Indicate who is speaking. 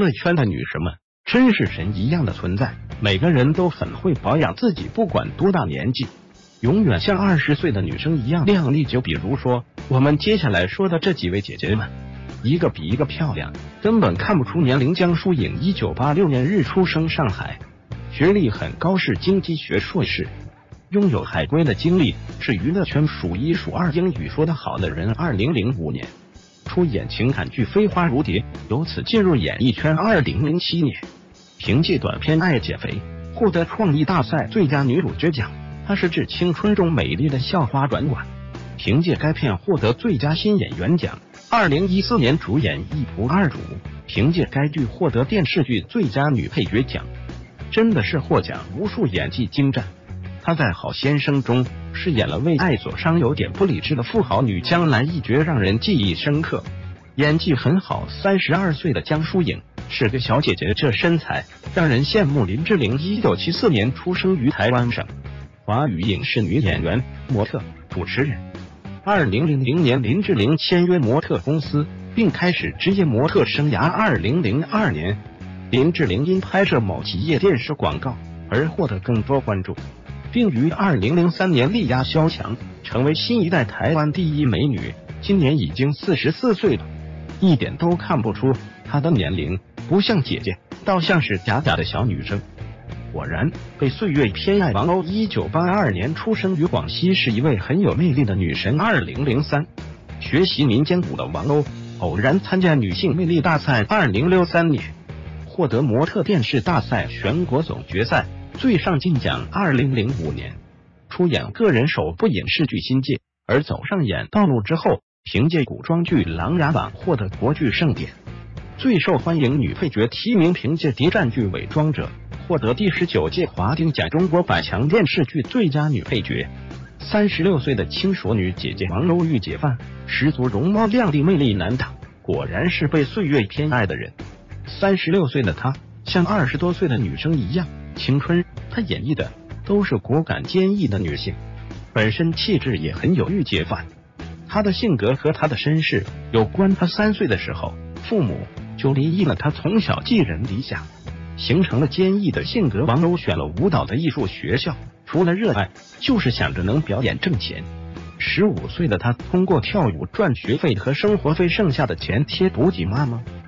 Speaker 1: 乐圈的女神们真是神一样的存在，每个人都很会保养自己，不管多大年纪，永远像20岁的女生一样靓丽。就比如说我们接下来说的这几位姐姐们，一个比一个漂亮，根本看不出年龄。江疏影1986年日出生上海，学历很高，是经济学硕士，拥有海归的经历，是娱乐圈数一数二英语说得好的人。2005年出演情感剧《飞花如蝶》，由此进入演艺圈。2007年凭借短片《爱减肥》获得创意大赛最佳女主角奖，她是致青春中美丽的校花软软，凭借该片获得最佳新演员奖。2014年主演《一仆二主》，凭借该剧获得电视剧最佳女配角奖，真的是获奖无数，演技精湛。她在《好先生》中饰演了为爱所伤、有点不理智的富豪女江南一角，让人记忆深刻，演技很好。32岁的江疏影是个小姐姐，这身材让人羡慕。林志玲1974年出生于台湾省，华语影视女演员、模特、主持人。2000年林志玲签约模特公司，并开始职业模特生涯。2002年林志玲因拍摄某企业电视广告而获得更多关注，并于2003年力压萧蔷，成为新一代台湾第一美女。今年已经44岁了，一点都看不出她的年龄，不像姐姐，倒像是假假的小女生。果然被岁月偏爱。王鸥1982年出生于广西，是一位很有魅力的女神。2003学习民间舞的王鸥偶然参加女性魅力大赛，2003年获得模特电视大赛全国总决赛最上镜奖。2005年出演个人首部影视剧《新界》，而走上演道路之后，凭借古装剧《琅琊榜》获得国剧盛典最受欢迎女配角提名，凭借谍战剧《伪装者》获得第19届华鼎奖中国百强电视剧最佳女配角。36岁的轻熟女姐姐王鸥御姐范，十足容貌靓丽，魅力难挡，果然是被岁月偏爱的人。36岁的她像20多岁的女生一样青春，她演绎的都是果敢坚毅的女性，本身气质也很有御姐范。她的性格和她的身世有关。她3岁的时候父母就离异了，她从小寄人篱下，形成了坚毅的性格。王鸥选了舞蹈的艺术学校，除了热爱就是想着能表演挣钱。15岁的她通过跳舞赚学费和生活费，剩下的钱贴补给妈妈。